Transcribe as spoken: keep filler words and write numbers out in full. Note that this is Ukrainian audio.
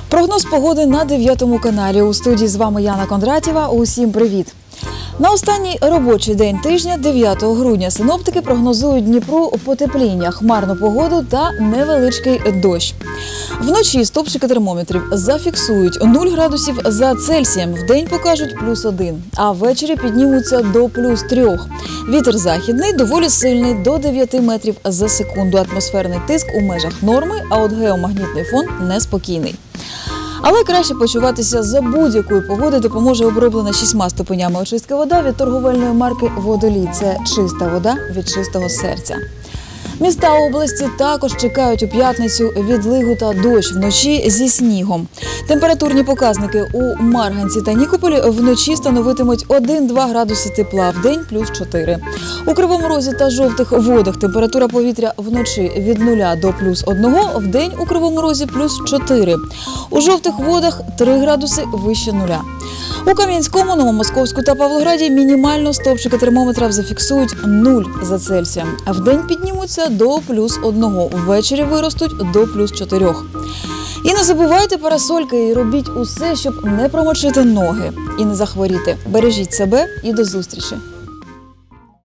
Прогноз погоди на дев'ятому каналі. У студії з вами Яна Кондратєва. Усім привіт! На останній робочий день тижня, дев'ятого грудня, синоптики прогнозують Дніпру потепління, хмарну погоду та невеличкий дощ. Вночі стовпчики термометрів зафіксують нуль градусів за Цельсієм, вдень покажуть плюс один, а ввечері піднімуться до плюс трьох. Вітер західний доволі сильний, до дев'яти метрів за секунду. Атмосферний тиск у межах норми, а от геомагнітний фон неспокійний. Але краще почуватися за будь-якої погоди допоможе оброблена шістьма ступенями очистки вода від торговельної марки «Водолій». Це чиста вода від чистого серця. Міста області також чекають у п'ятницю відлигу та дощ, вночі зі снігом. Температурні показники у Марганці та Нікополі вночі становитимуть один-два градуси тепла, вдень – плюс чотири. У Кривому Розі та Жовтих Водах температура повітря вночі від нуля до плюс одного, вдень у Кривому Розі – плюс чотири. У Жовтих Водах – три градуси вище нуля. У Кам'янському, Новомосковську та Павлограді мінімально стовпчики термометрів зафіксують нуль за Цельсієм, а вдень піднімуться до плюс одного, ввечері виростуть до плюс чотирьох. І не забувайте парасольки і робіть усе, щоб не промочити ноги і не захворіти. Бережіть себе і до зустрічі!